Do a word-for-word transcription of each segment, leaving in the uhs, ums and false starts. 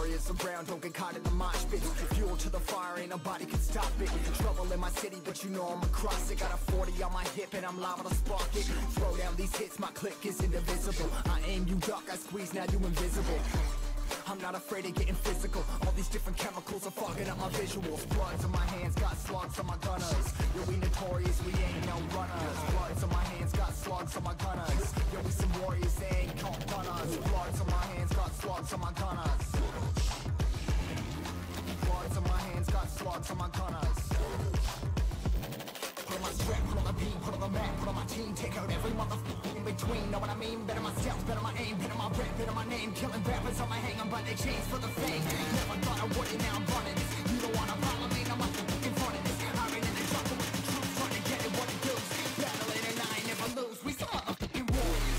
Warriors around, don't get caught in the mosh pit. Fuel to the fire, ain't nobody can stop it. Trouble in my city, but you know I'm across it. Got a forty on my hip and I'm liable to spark it. Throw down these hits, my click is indivisible. I aim, you duck, I squeeze, now you invisible. I'm not afraid of getting physical. All these different chemicals are fogging up my visuals. Bloods on my hands, got slugs on my gunners. Yo, we notorious, we ain't no runners. Bloods on my hands, got slugs on my gunners. Yo, we some warriors, they ain't called gunners. Bloods on my hands, got slugs on my gunners. Bloods on my hands, got slugs on my gunners. Put on my strap, put on the beam, put on the map, put on my team. Take out every motherfucker in between, know what I mean? Better myself, better my aim, better my rap, better my name. Killing rappers on my hang, I'm by their chains for the fame. Never thought I would it, now I'm running this. You don't wanna follow me, now I'm in front of this. I ran in the jungle with the troops, trying to get it what it does. Battling and I ain't never lose, we some motherfucking warriors.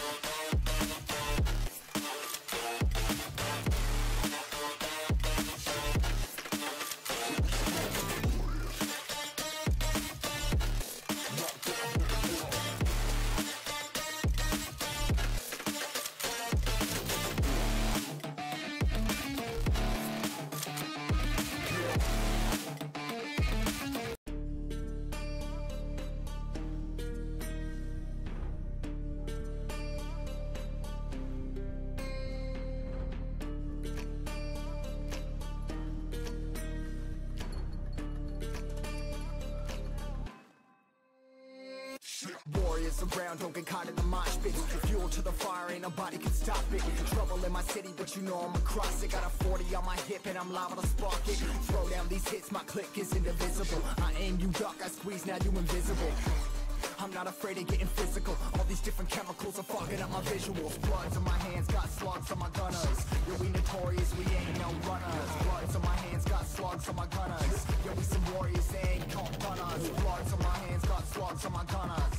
Warriors around, don't get caught in the mosh pit. Fuel to the fire, ain't nobody can stop it. Trouble in my city, but you know I'm across it. Got a forty on my hip and I'm liable to spark it. Throw down these hits, my click is indivisible. I aim, you duck, I squeeze, now you invisible. I'm not afraid of getting physical. All these different chemicals are fogging up my visuals. Bloods on my hands, got slugs on my gunners. Yo, we notorious, we ain't no runners. Bloods on my hands, got slugs on my gunners. Yo, we some warriors, they ain't called gunners. Bloods on my hands, got slugs on my gunners.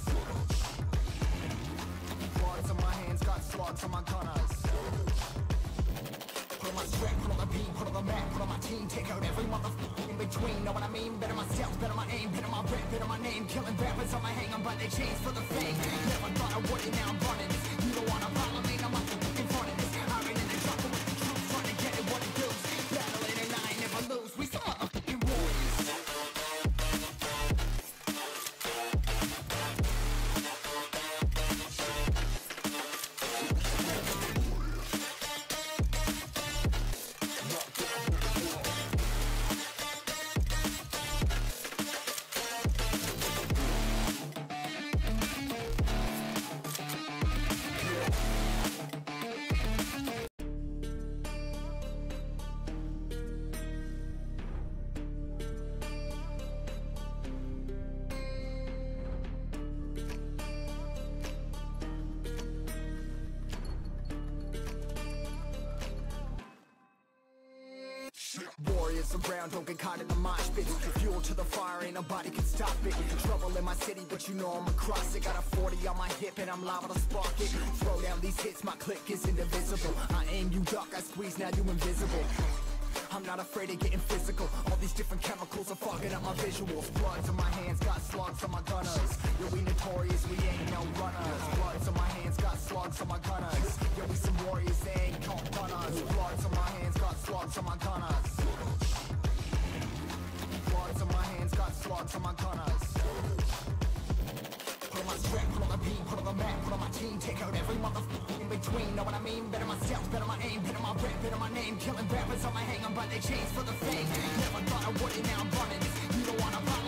Bloods on my hands, got slugs on my gunners. Put on my strap, put on the beam, put on the map, put on my team. Take out every motherfucker in between, know what I mean? Better myself, better my aim, better my rap, better my name. Killing rappers on my hang, I'm by their chains for the fame. Never thought I would it, now I'm running this. You don't wanna follow me, now I'm in front of this. I ran in the jungle with the troops, trying to get it what it does. Battling and I ain't never lose, we some motherfucking warriors. Warriors around, don't get caught in the mosh pit. Fuel to the fire, ain't nobody can stop it. Trouble in my city, but you know I'm across it. Got a forty on my hip and I'm liable to spark it. Throw down these hits, my click is indivisible. I aim, you duck, I squeeze, now you invisible. I'm not afraid of getting physical. All these different chemicals are fogging up my visuals. Bloods on my hands, got slugs on my gunners. Yo, we notorious, we ain't no runners. Bloods on my hands, got slugs on my gunners. Yo, we some warriors, they ain't called gunners. Bloods on my hands, got slugs on my gunners. Bloods on my hands, got slugs on my gunners. Put on my strap, put on the beam, put on the map, put on my team. Take out every motherfucker in between, know what I mean? Better myself, better my aim, better my rap, better my name. Killing rappers on my hang, I'm by their chains for the fame. Never thought I would it, now I'm running this. You don't wanna follow